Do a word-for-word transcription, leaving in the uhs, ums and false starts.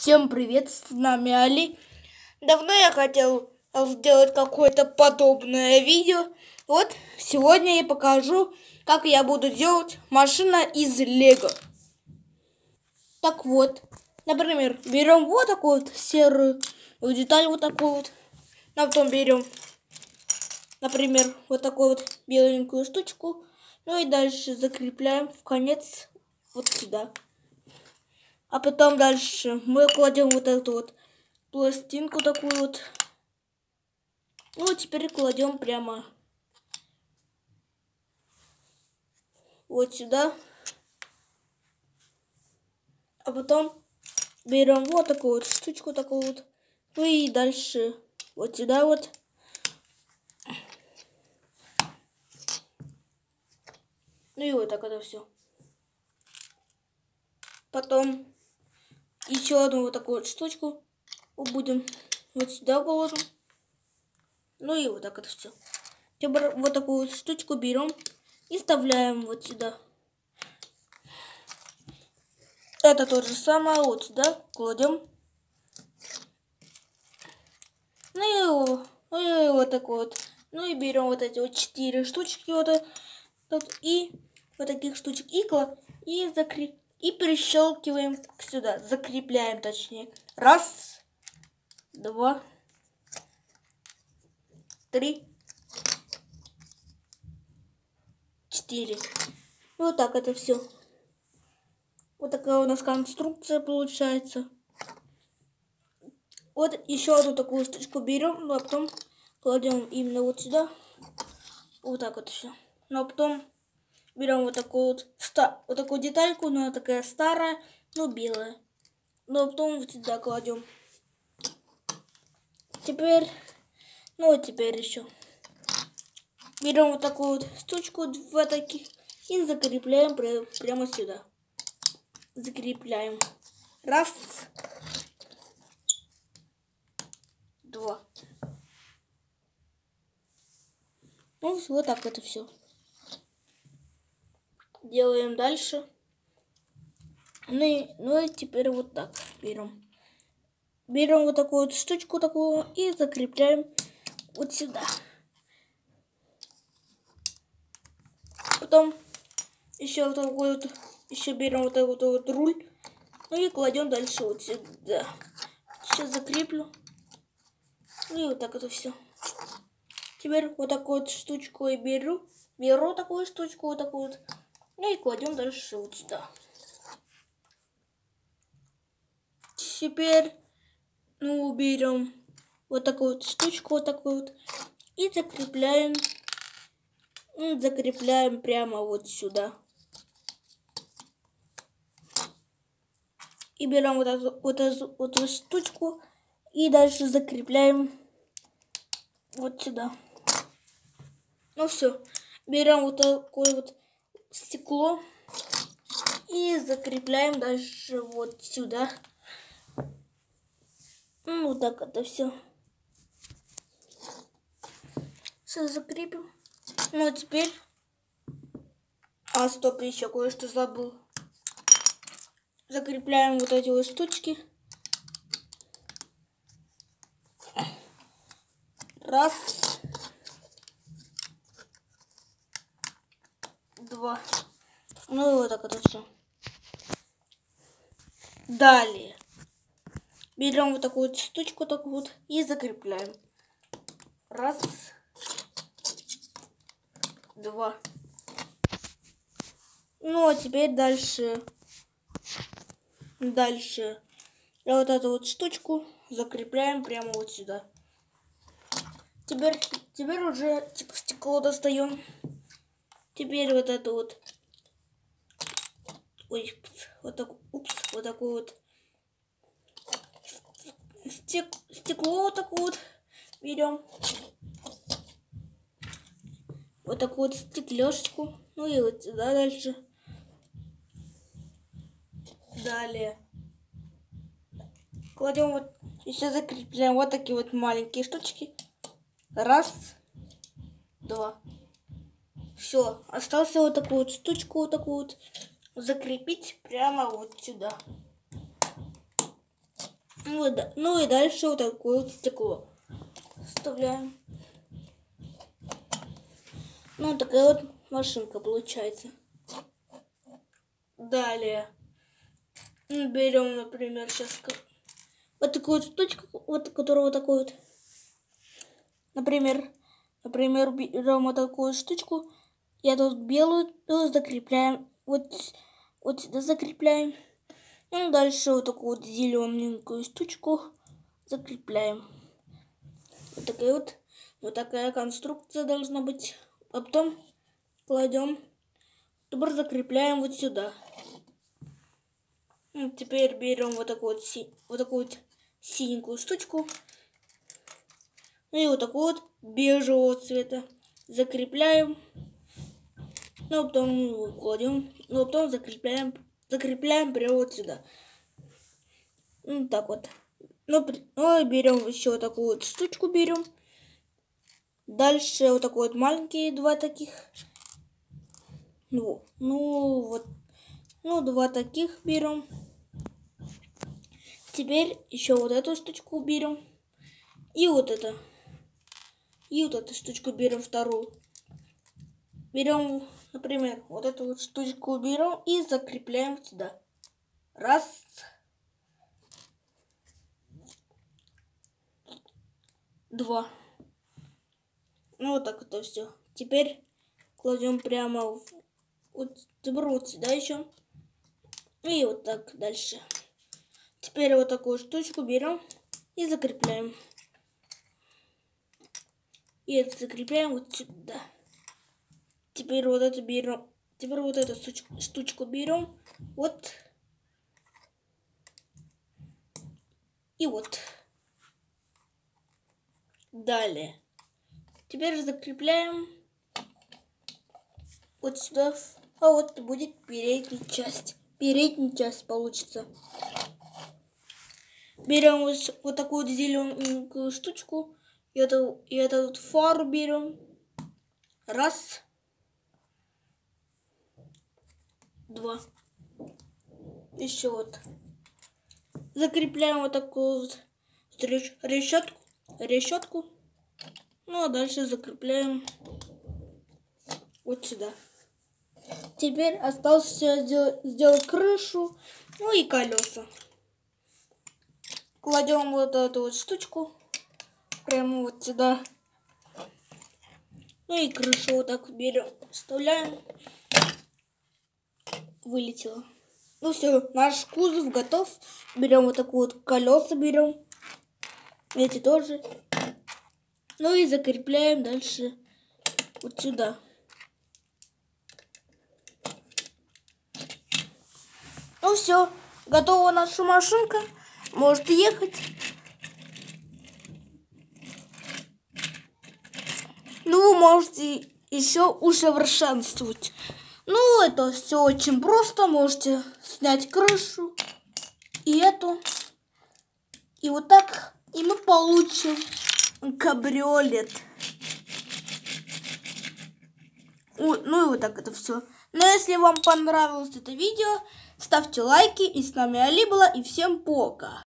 Всем привет, с нами Али. Давно я хотел сделать какое-то подобное видео. Вот сегодня я покажу, как я буду делать машина из лего. Так вот, например, берем вот такую вот серую деталь, вот такую вот. А потом берем, например, вот такую вот беленькую штучку. Ну и дальше закрепляем в конец вот сюда. А потом дальше мы кладем вот эту вот пластинку такую вот. Ну, теперь кладем прямо вот сюда. А потом берем вот такую вот штучку, такую вот. Ну и дальше вот сюда вот. Ну и вот так это все. Потом еще одну вот такую вот штучку будем вот сюда положим. Ну и вот так это все. Теперь вот такую вот штучку берем и вставляем вот сюда. Это то же самое вот сюда кладем. Ну и, ну и вот так вот. Ну и берем вот эти вот четыре штучки вот тут и вот таких штучек икла и закреп и прищелкиваем сюда, закрепляем точнее. Раз, два, три, четыре. Вот так это все. Вот такая у нас конструкция получается. Вот еще одну такую штучку берем, а потом кладем именно вот сюда. Вот так вот все. Ну а потом берем вот такую вот, вот такую детальку, но она такая старая, но белая. Ну а потом вот сюда кладем. Теперь, ну вот теперь еще. Берем вот такую вот штучку, два таких, и закрепляем прямо сюда. Закрепляем. Раз. Два. Ну, вот так это все. Делаем дальше. Ну и, ну и теперь вот так берем. Берем вот такую вот штучку такую и закрепляем вот сюда. Потом еще вот такой вот, еще берем вот такой вот руль. Ну и кладем дальше вот сюда. Сейчас закреплю. Ну и вот так это все. Теперь вот такую вот штучку я беру. Беру такую штучку, вот такую вот. Ну и кладем дальше вот сюда. Теперь, ну, берем вот такую вот штучку, вот такую вот. И закрепляем. И закрепляем прямо вот сюда. И берем вот эту вот, эту, вот эту штучку. И дальше закрепляем вот сюда. Ну все. Берем вот такое вот стекло. И закрепляем дальше вот сюда. Ну, вот так это все. Все закрепим. Ну, а теперь... А, стоп, еще кое-что забыл. Закрепляем вот эти вот штучки. Раз. Два. Ну, и вот так это все. Далее. Берем вот такую вот штучку такую вот и закрепляем. Раз. Два. Ну, а теперь дальше. Дальше. Вот эту вот штучку закрепляем прямо вот сюда. Теперь, теперь уже стекло достаем. Теперь вот это вот. Ой, вот так, упс, вот такой вот. Стек, стекло вот такое вот берем. Вот такую вот стеклешечку. Ну и вот сюда дальше. Далее. Кладем вот, еще закрепляем вот такие вот маленькие штучки. Раз, два. Все. Осталось вот такую вот штучку, вот такую вот закрепить прямо вот сюда. Ну, да. Ну и дальше вот такое вот стекло вставляем. Ну, такая вот машинка получается. Далее берем, например, сейчас вот такую вот штучку, вот, которая вот такой вот. Например, например, берем вот такую штучку, и эту белую закрепляем, вот, вот сюда закрепляем. И дальше вот такую вот зелененькую штучку закрепляем. Вот такая вот, вот такая конструкция должна быть. А потом кладем, теперь закрепляем вот сюда. И теперь берем вот такую вот, си, вот такую вот синенькую штучку. И вот такую вот бежевого цвета закрепляем. Ну, а потом кладем, ну, а потом закрепляем, закрепляем прямо вот сюда. Ну, так вот. Ну, ну берем еще вот такую вот штучку берем. Дальше вот такой вот маленькие два таких. Ну, ну вот, ну два таких берем. Теперь еще вот эту штучку берем. И вот это. И вот эту штучку берем вторую. Берем, например, вот эту вот штучку берем и закрепляем сюда. Раз. Два. Ну вот так это все. Теперь кладем прямо в, вот, вот сюда еще. И вот так дальше. Теперь вот такую штучку берем и закрепляем. И это закрепляем вот сюда. Теперь вот это берем. Теперь вот эту штучку берем. Вот. И вот. Далее. Теперь закрепляем вот сюда. А вот будет передняя часть. Передняя часть получится. Берем вот, вот такую вот зелененькую штучку. И эту, и эту вот фару берем. Раз. Два. Еще вот. Закрепляем вот такую вот решетку. решетку. Ну а дальше закрепляем вот сюда. Теперь осталось все сделать, сделать крышу, ну и колеса. Кладем вот эту вот штучку прямо вот сюда. Ну и крышу вот так берем, вставляем. Вылетело. Ну все, наш кузов готов. Берем вот такую вот колеса берем. Эти тоже. Ну и закрепляем дальше вот сюда. Ну все, готова наша машинка. Может ехать. Ну, вы можете еще усовершенствовать. Ну, это все очень просто. Можете снять крышу и эту. И вот так. И мы получим кабриолет. Ну и вот так это все. Но если вам понравилось это видео, ставьте лайки. И с нами Али была. И всем пока.